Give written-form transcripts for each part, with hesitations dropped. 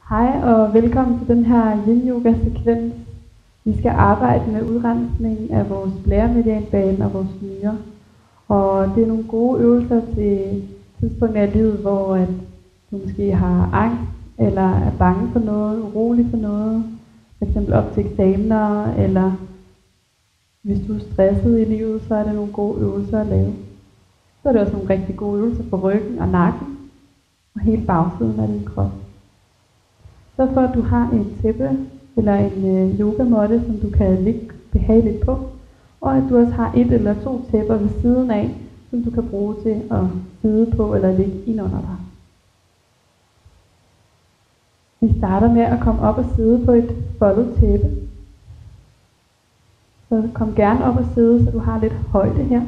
Hej og velkommen til den her yin-yoga-sekvens. Vi skal arbejde med udrensning af vores blære-medianbane og vores nyrer. Og det er nogle gode øvelser til tidspunkter i livet, hvor du måske har angst, eller er bange for noget, urolig for noget. For eksempel op til eksamener, eller hvis du er stresset i livet, så er det nogle gode øvelser at lave. Så er det også nogle rigtig gode øvelser for ryggen og nakken, og hele bagsiden af din krop. Så for at du har et tæppe eller en yogamåtte, som du kan ligge behageligt på, og at du også har et eller to tæpper ved siden af, som du kan bruge til at sidde på eller ligge ind under dig. Vi starter med at komme op og sidde på et foldet tæppe. Så kom gerne op og sidde, så du har lidt højde her.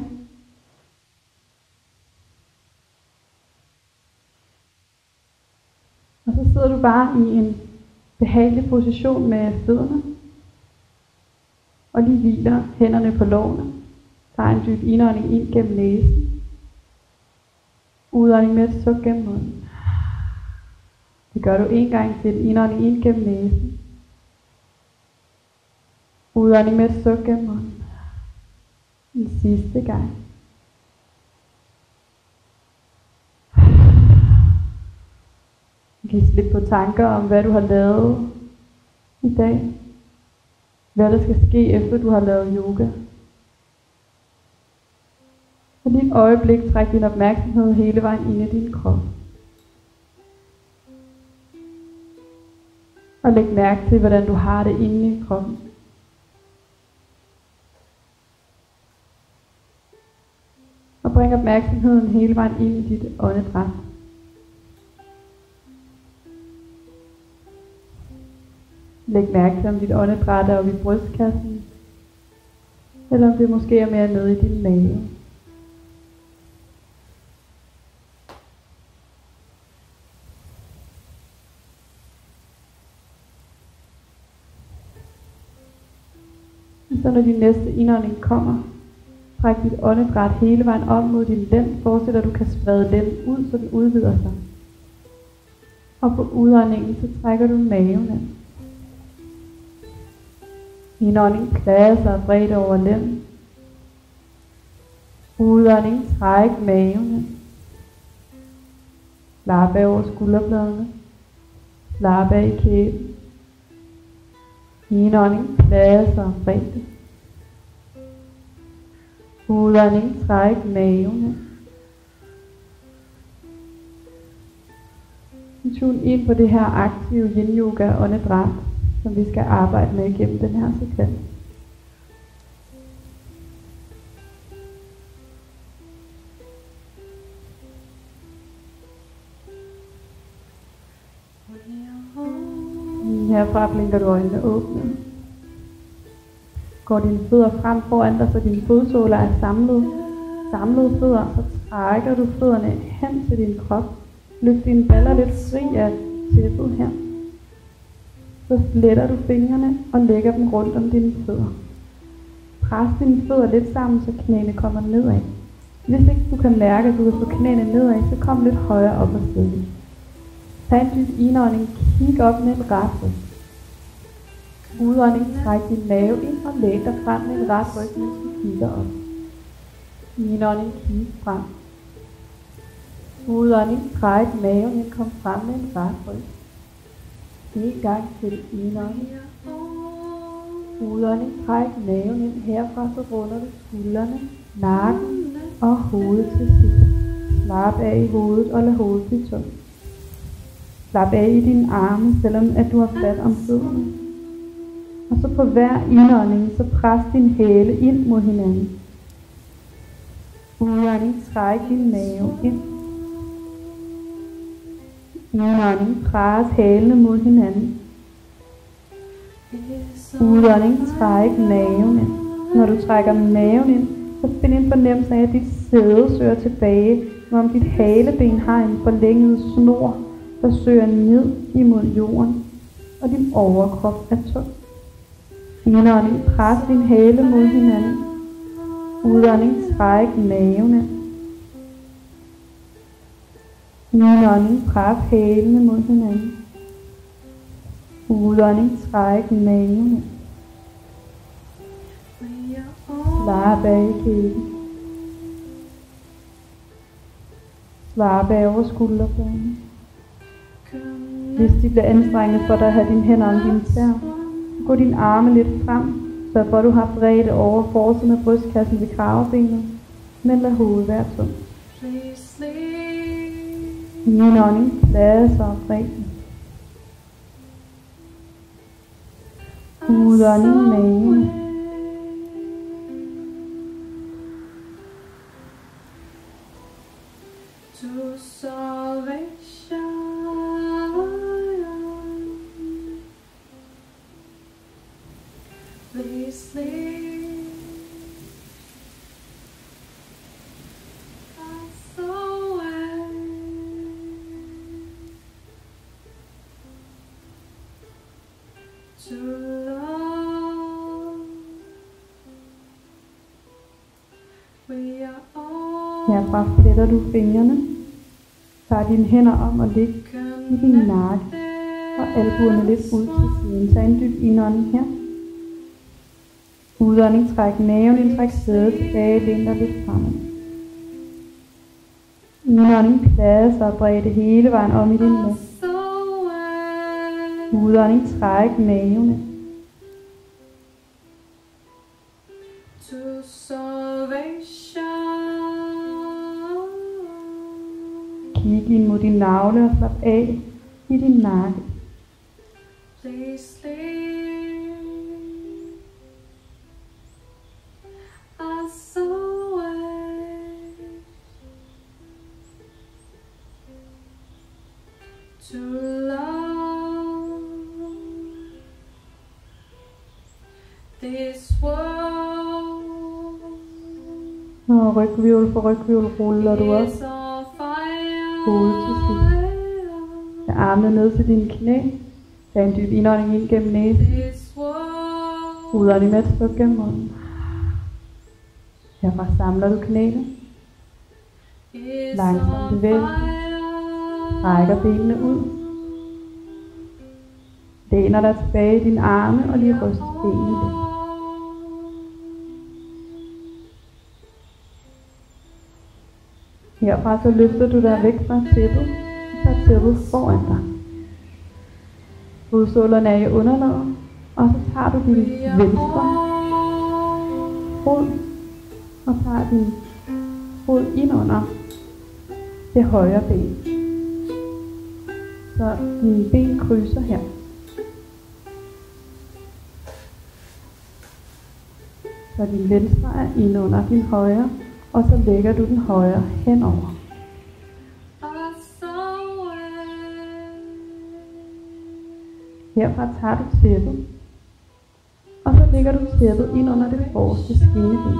Og så sidder du bare i en behagelig position med fødderne. Og lige hviler hænderne på lårene. Tag en dyb indånding ind gennem næsen. Udånding med et suk gennem munden. Det gør du en gang til. Indånding ind gennem næsen. Udånding med et suk gennem munden. Den sidste gang. Giv slip på tanker om, hvad du har lavet i dag. Hvad der skal ske, efter du har lavet yoga. Og lige et øjeblik træk din opmærksomhed hele vejen ind i din krop. Og læg mærke til, hvordan du har det inde i kroppen. Og bring opmærksomheden hele vejen ind i dit åndedræt. Læg mærke til, om dit åndedræt er oppe i brystkassen, eller om det måske er mere nede i din mave. Og så når din næste indånding kommer, træk dit åndedræt hele vejen op mod din lænd. Forestil dig, at du kan sprede lænden ud, så den udvider sig. Og på udåndingen, så trækker du maven ind. Indånding pladser bredt over lænden. Udånding træk maven. Slap af over skulderbladene. Slap af i kæben. Indånding pladser bredt. Udånding træk maven. Tune ind på det her aktive yin yoga åndedræt, som vi skal arbejde med igennem den her sekvens. Herfra blinker du øjnene åbne. Går dine fødder frem foran dig, så dine fodsåler er samlede fødder, så trækker du fødderne hen til din krop. Løft dine baller lidt fri af tæppet her. Så fletter du fingrene og lægger dem rundt om dine fødder. Pres dine fødder lidt sammen, så knæene kommer nedad. Hvis ikke du kan mærke, at du kan få knæene nedad, så kom lidt højere op og sidde. Tag en dyb indånding, kig op med en ret ryg. Udånding, træk din mave ind og læg dig frem med en ret ryg, mens du kigger op. Indånding, kig frem. Udånding, træk maven ind, kom frem med en ret ryg. En gang til indånding. Udånding, træk maven ind. Herfra så runder du skuldrene, nakken og hovedet til sidst. Slap af i hovedet og lad hovedet blive tungt. Slap af i dine arme, selvom at du har fat om fødderne. Og så på hver indånding, så pres din hæle ind mod hinanden. Udånding, træk din mave ind. Indånding, pres hælene mod hinanden. Udånding, træk maven ind. Når du trækker maven ind, så find en fornemmelse af, at dit sæde søger tilbage, som om dit haleben har en forlænget snor, der søger ned imod jorden, og din overkrop er tung. Indånding, pres din hale mod hinanden. Udånding, træk maven ind. Indånding, pres hælene mod hinanden. Udånding, træk maven. Slap af i kæben. Slap af over skulderbladene. Hvis de bliver anstrengende for dig at have dine hænder om dine tæer, gå dine arme lidt frem, så for at du har bredt over forsiden af brystkassen ved kravebenet, men lad hovedet være tungt. Indånding, pladser og bredden. Udånding, maven. Herfra fletter du fingrene, tager dine hænder om og læg i din nakke og albuerne lidt ud til siden. Tag en dyb indånding her. Udånding, træk maven ind, træk sædet tilbage, læn dig lidt fremad. Indånding, pladser og bredde hele vejen om i din mund. Udånding, træk maven ind. Kig ind mod din navle og slap af i din nakke. Og rygvirvel for rygvirvel ruller du op. Hovedet til sidst. Tag armene ned til dine knæ. Tag en dyb indånding ind gennem næsen. Udånding med at slukke gennem munden. Herfra samler du knæene. Langsomt bevægelser. Rækker benene ud. Læner dig tilbage i dine arme og lige ryster benene lidt. Herfra så løfter du dig væk fra tæppet, og tager tæppet foran dig. Fodsålerne er i underlaget, og så tager du din venstre fod, og tager din fod ind under det højre ben. Så dine ben krydser her. Så din venstre er ind under din højre, og så lægger du den højre henover. Herfra tager du tæppet, og så lægger du tæppet ind under det forreste skinneben.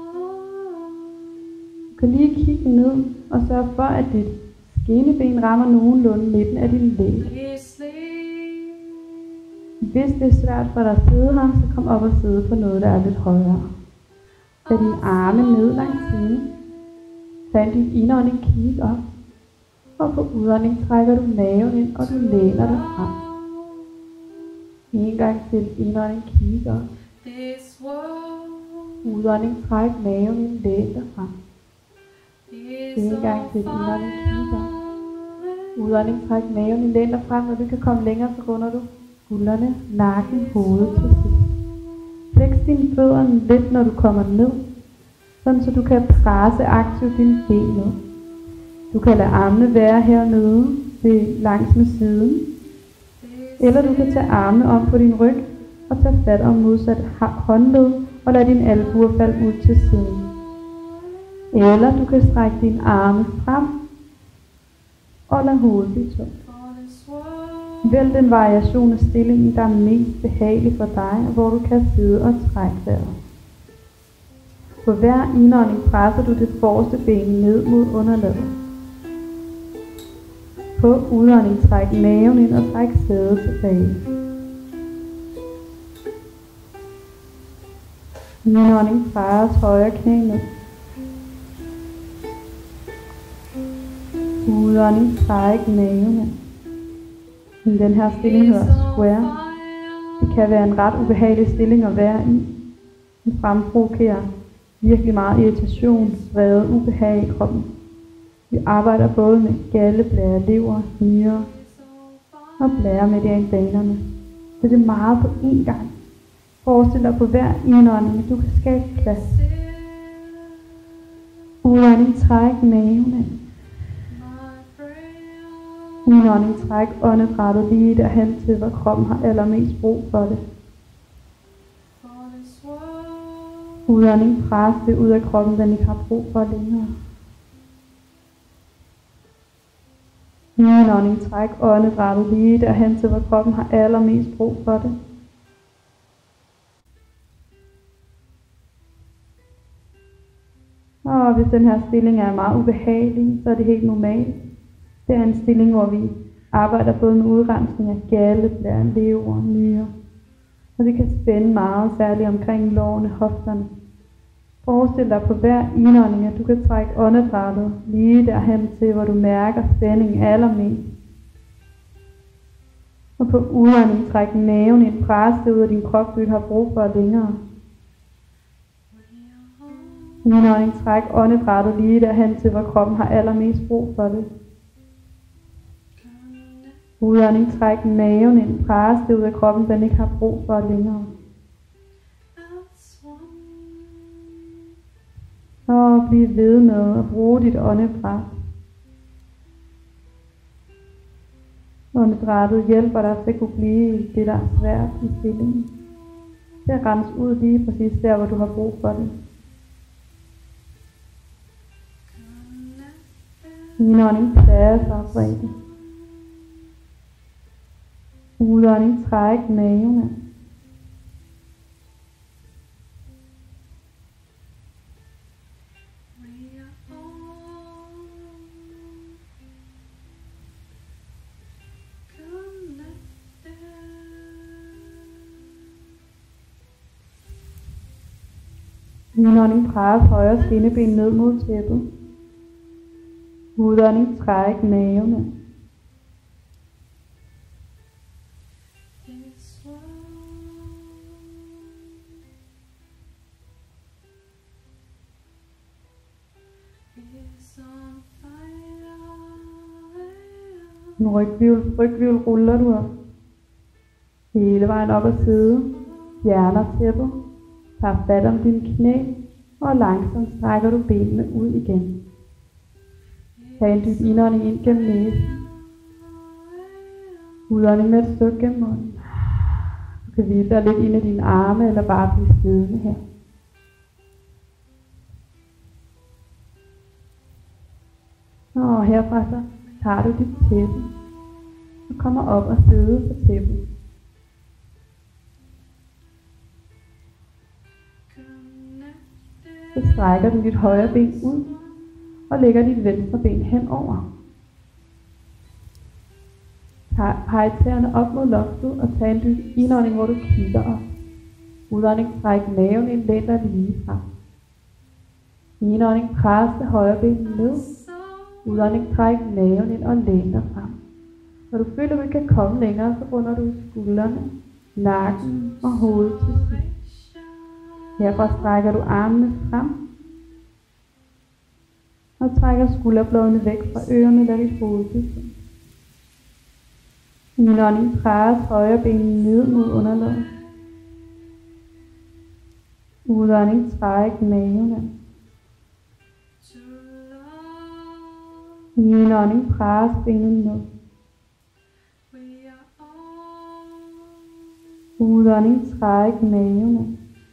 Du kan lige kigge ned og sørge for, at dit skinneben rammer nogenlunde midten af din læg. Hvis det er svært for dig at sidde her, så kom op og sidde på noget, der er lidt højere. Tag dine arme ned langs siden. Tag en dyb indånding, kig op. Og på udånding trækker du maven ind, og du læner dig frem. En gang til indånding, kig op. Udånding, træk maven ind, læn dig frem. En gang til indånding, kig op. Udånding, træk maven ind, læn dig frem. Når du kan komme længere, så runder du skuldrene, nakken, hovedet til sidst. Flex dine fødder lidt, når du kommer ned, sådan så du kan presse aktivt dine ben ned. Du kan lade armene være hernede langs med siden, eller du kan tage armene om på din ryg og tage fat om modsat håndled og lade dine albuer falde ud til siden. Eller du kan strække dine arme frem og lade hovedet blive tungt. Vælg den variation af stillingen, der er mest behagelig for dig, og hvor du kan sidde og trække vejret. På hver indånding presser du det forreste ben ned mod underlaget. På udånding træk maven ind og træk sædet tilbage. Indånding presses højre knæ ned. Udånding træk maven ind. Den her stilling hedder square. Det kan være en ret ubehagelig stilling at være i. Den fremprovokerer virkelig meget irritation, vrede, ubehag i kroppen. Vi arbejder både med galdeblære, lever, nyrer og blære-medianbanerne. Så det er meget på én gang. Forestil dig på hver indånding, at du kan skabe plads. Udånding, træk maven ind. Indånding, træk åndedrættet lige derhen til, hvor kroppen har allermest brug for det. Udånding, pres det ud af kroppen, den ikke har brug for længere. Indånding, træk åndedrættet lige derhen til, hvor kroppen har allermest brug for det. Og hvis den her stilling er meget ubehagelig, så er det helt normalt. Det er en stilling, hvor vi arbejder både med udrensning af galdeblære, lever, nyrer. Og det kan spænde meget, særligt omkring lårene, hofterne. Forestil dig på hver indånding, at du kan trække åndedrættet lige derhen til, hvor du mærker spændingen allermest. Og på udånding træk maven ind, pres det ud af din krop, du ikke har brug for længere. Indånding, træk åndedrættet lige derhen til, hvor kroppen har allermest brug for det. Udånding, træk maven ind, pres det ud af kroppen, den ikke har brug for længere. Og bliv ved med at bruge dit åndedræt. Åndedrættet hjælper dig til at kunne blive det, der er svært i stillingen. Det er rense ud lige præcis der, hvor du har brug for det. Indånding, plads og bredde. Udånding, træk maven ind. Indånding, pres højre skinneben ned mod tæppet. Udånding, træk maven ind. En rygvirvel ruller du op. Hele vejen op ad side. Fjerner tæppet. Tager fat om dine knæ. Og langsomt strækker du benene ud igen. Tag en dyb indånding ind gennem næsen. Udånding med et suk gennem munden. Du kan hvile dig lidt ind i dine arme, eller bare blive siddende her. Og herfra så tager du dit tæppe og kommer op og sidder på tæppet. Så strækker du dit højre ben ud og lægger dit venstre ben henover. Peg tæerne op mod loftet og tag en dyb indånding, hvor du kigger op. Udånding, træk maven ind, læn dig lige frem. Indånding, pres det højre ben ned. Udånding, træk maven ind og læn dig frem. Når du føler, at du ikke kan komme længere, så runder du skuldrene, nakken og hovedet til sidst. Herfra strækker du armene frem og trækker skulderbladene væk fra ørerne, der dit hoved til sidst. Indånding, pres højre ben ned mod underlaget. Udånding, træk maven ind. Indånding, pres benet ned. Udånding, træk maven ind.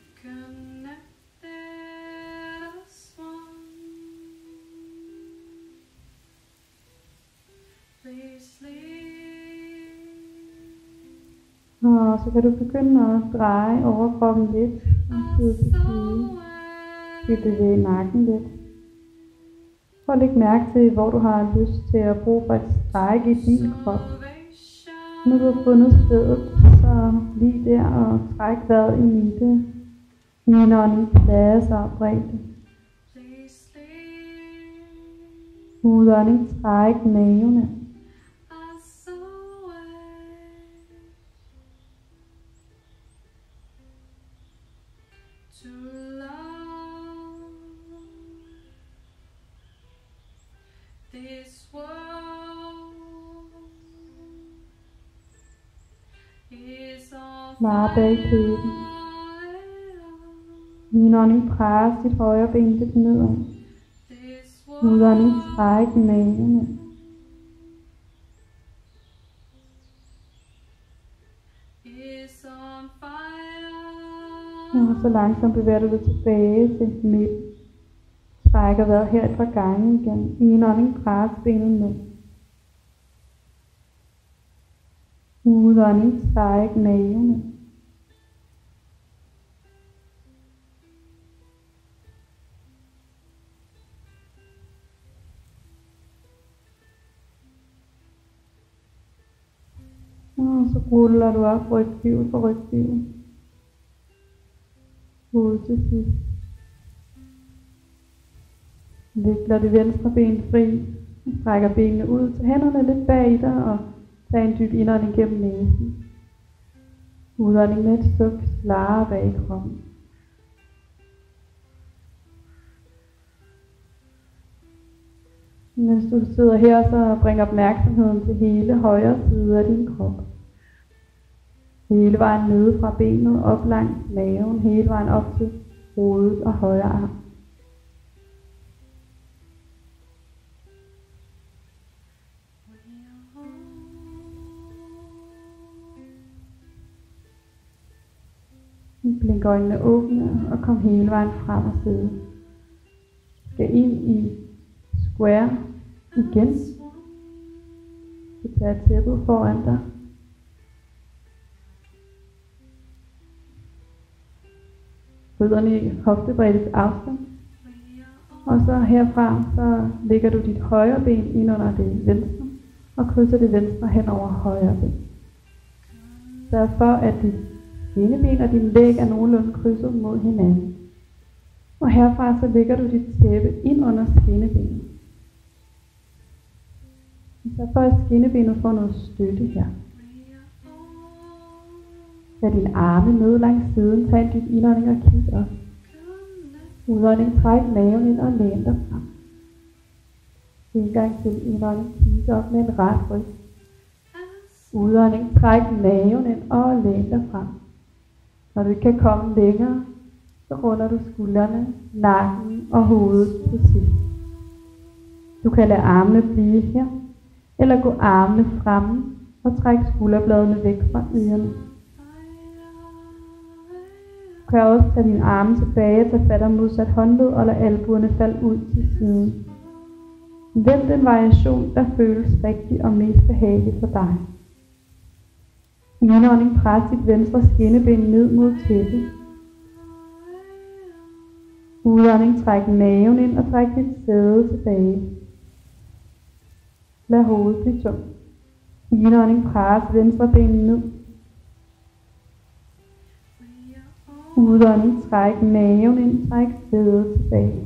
Og så kan du begynde at dreje overkroppen lidt og side til side. Vi bevæger nakken lidt. Prøv at lægge mærke til, hvor du har lyst til at bruge for et stræk i din krop. Når du har fundet stedet, så lige der og træk vejret i midte. Indånding, plads og bredde. Udånding, træk maven ind. to love this world is on Bare bag kæben. fire. Indånding, pres dit højre ben lidt nedad. This Udånding, world træk maven. is on fire. Og så langsomt bevæger du dig tilbage til midten. Trækker vejret her et par gange igen. Indånding, pres benet ned. Udånding, træk maven. Og så ruller du op rygfivel for rygfivel. Hoved til sidst. Vikler det venstre ben fri. Strækker benene ud. Tag hænderne lidt bag i dig og tag en dyb indånding gennem næsen. Udånding med et suk. Slare bag i kroppen. Mens du sidder her, så bring opmærksomheden til hele højre side af din krop. Hele vejen nede fra benet, op langs maven, hele vejen op til hovedet og højre arm. Blink øjnene åbne og kom hele vejen frem og sidde. Skal ind i square igen. Du tager tæppet foran dig. Fødderne i hoftebreddes afstand. Og så herfra, så lægger du dit højre ben ind under det venstre, og krydser det venstre hen over højre ben. Sørg for, at dit ene ben og din læg er nogenlunde krydset mod hinanden. Og herfra så lægger du dit tæppe ind under skinnebenet. Så for at skinnebenet får noget støtte her. Tag dine arme ned langs siden, tag en dyb indånding og kig op. Udånding, træk maven ind og læn dig frem. En gang til indånding, kig op med en ret ryg. Udånding, træk maven ind og læn dig frem. Når du ikke kan komme længere, så runder du skuldrene, nakken og hovedet til sidst. Du kan lade armene blive her, eller gå armene frem og træk skulderbladene væk fra ørerne. Du kan også tage dine arme tilbage, tage fat om modsat håndled og lade albuerne falde ud til siden. Vælg den variation, der føles rigtig og mest behagelig for dig. Indånding, pres dit venstre skinneben ned mod tæppet. Udånding, træk maven ind og træk dit sæde tilbage. Lad hovedet blive tungt. Indånding, pres venstre ben ned. Udånding, træk maven ind, træk sædet tilbage.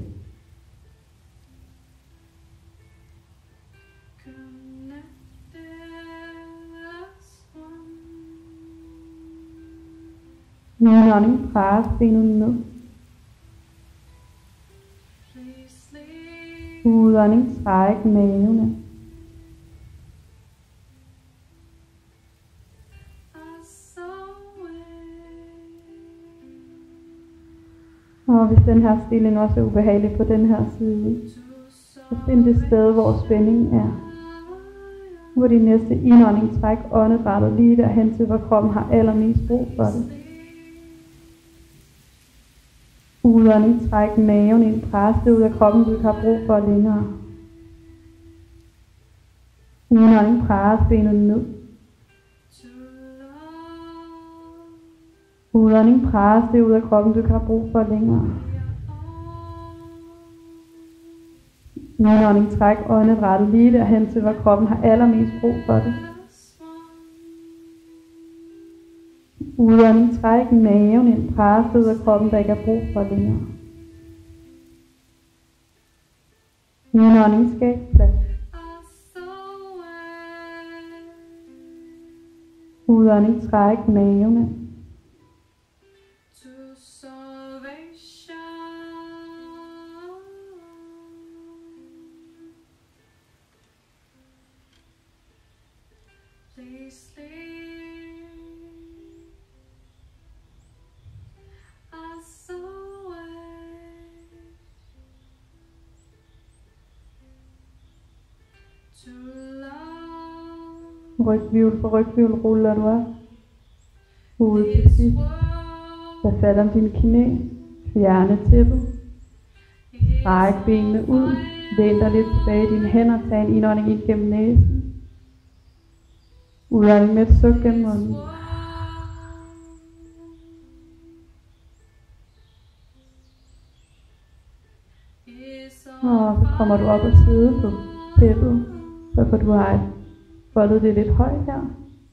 Indånding, pres benet ned. Udånding, træk maven ind. Og hvis den her stilling også er ubehagelig på den her side, så find det sted, hvor spændingen er. Nu er din næste indånding, træk åndedrættet lige derhen til, hvor kroppen har allermest brug for det. Udånding, træk maven ind, pres det ud af kroppen, du ikke har brug for længere. Indånding, pres benet ned. Udånding, pres det ud af kroppen, du ikke har brug for længere. Indånding, træk åndedrættet lige derhen til, hvor kroppen har allermest brug for det. Udånding, træk maven ind, pres det ud af kroppen, der ikke har brug for længere. Indånding, skab plads. Udånding, træk maven ind. Please sleep us away to love Ryghvirvel for ryghvirvel ruller du op. Hovedet til this sidst. world. Tag fat om dine knæ. Fjerne tæppet. Stræk benene ud. Læn dig lidt tilbage i dine hænder. Tag en indånding ind gennem næsen. Udånding med et suk gennem munden. Og så kommer du op og sidde på tæppet, så får du har foldet det lidt højt her.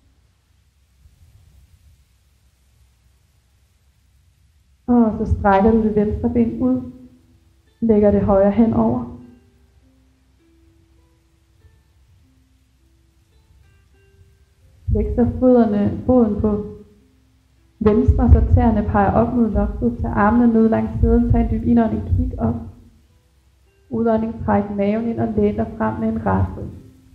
Og så strækker du det venstre ben ud, lægger det højre hen over. Læg så foden på venstre, så tæerne peger op mod loftet. Tag armene ned langs siden, tag en dyb indånding, kig op. Udånding, træk maven ind og læn dig frem med en ret ryg.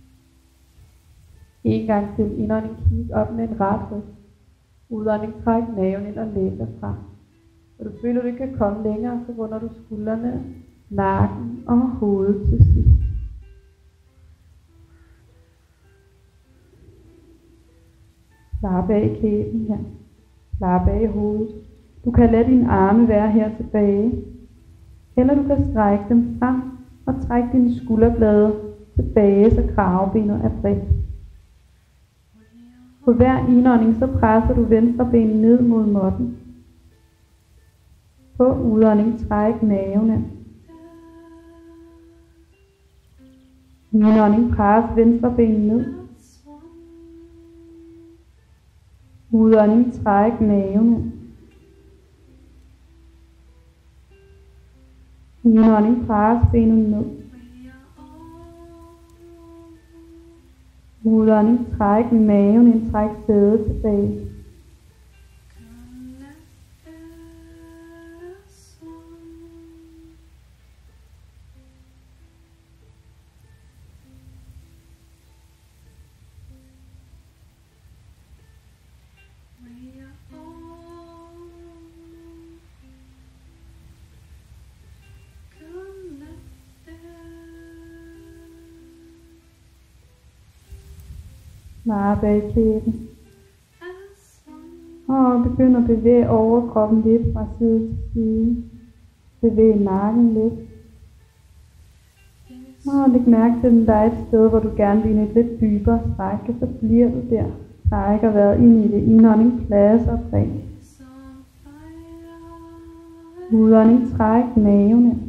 En gang til, indånding, kig op med en ret ryg. Udånding, træk maven ind og læn dig frem. Når du føler, at du ikke kan komme længere, så runder du skuldrene, nakken og hovedet til sidst. Slap af i kæben her. Slap af i hovedet. Du kan lade dine arme være her tilbage. Eller du kan strække dem frem og trække dine skulderblade tilbage, så kravebenet er bredt. På hver indånding så presser du venstre ben ned mod måtten. På udånding træk maven ind. Indånding pres venstre ben ned. Udånding træk maven ind. Indånding pres benet ned. Udånding træk maven ind, træk sædet tilbage. Bare bag kæben. Og begynd at bevæge overkroppen lidt fra side til side. Bevæg nakken lidt. Og læg mærke til, at der er et sted, hvor du gerne vil et lidt dybere stræk, og så bliver du der. Trækker vejret ind i det. Indånding, plads og bræk. Udånding, træk maven ind.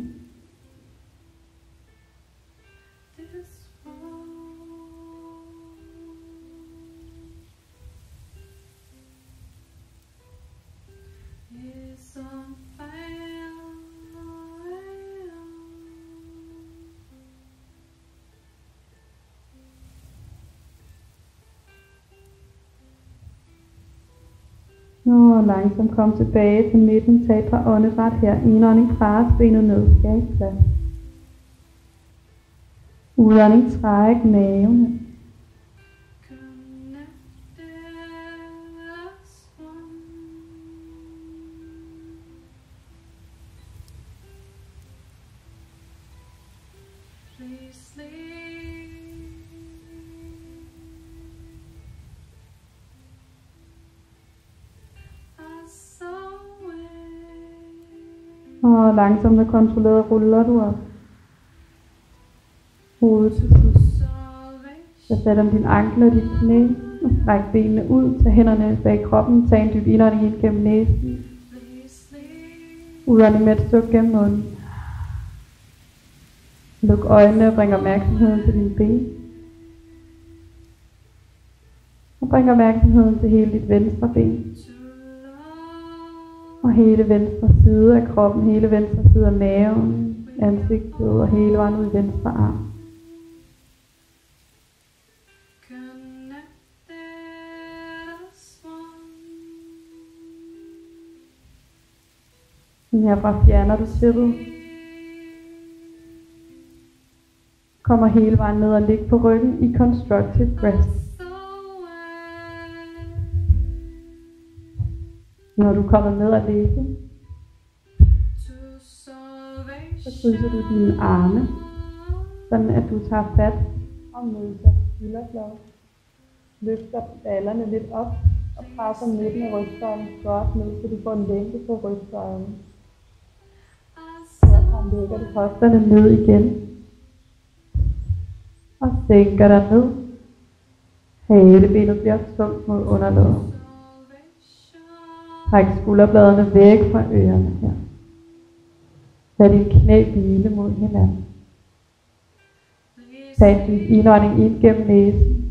Og langsomt kom tilbage til midten. Tag et par åndedræt her. Indånding, pres benet ned. Skab plads. Udånding, træk maven. Og langsomt og kontrolleret ruller du op. Hovedet til sidst. Så fat om dine ankler og dit knæ. Og stræk benene ud. Tag hænderne bag kroppen. Tag en dyb indånding ind gennem næsen. Udånding med et suk gennem munden. Luk øjnene og bring opmærksomheden til dine ben. Og bring opmærksomheden til hele dit venstre ben. Og hele venstre side af kroppen, hele venstre side af maven, ansigtet og hele vejen ud i venstre arm. Herfra fjerner du tæppet. Kommer hele vejen ned og ligger på ryggen i Constructive Rest. Når du kommer ned og lægge, to så krydser du dine arme, sådan at du tager fat om modsat skulderblad. Løfter ballerne lidt op og presser midten af rygsøjlen godt ned, så du får en lænke på rygsøjlen. Så lægger du hofterne ned igen. Og sænker dig ned. Halebenet bliver tungt mod underlåret. Træk skulderbladene væk fra ørerne her. Lad dine knæ hvile mod hinanden. Tag en dyb indånding ind gennem næsen.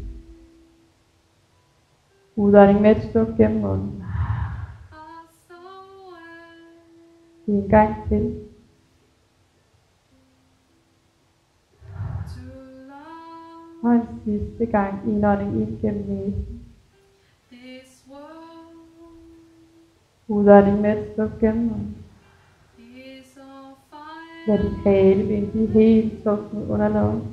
Udånding med et stuk gennem munden. En gang til. Og en sidste gang indånding ind gennem næsen. Udånding med et stuk gennem munden. Lad dit haleben blive helt tungt med underlåret.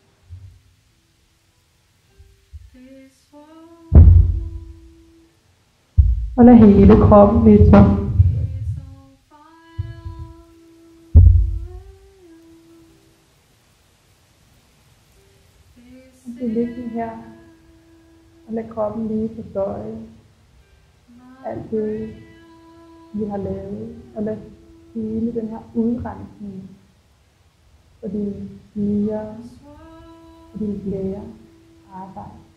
Og lad hele kroppen blive tung. Og bliv liggende her. Og lad kroppen lige fordøje alt det, vi har lavet. Og lad hele den her udrensning for dine nyrer og dine blære arbejde.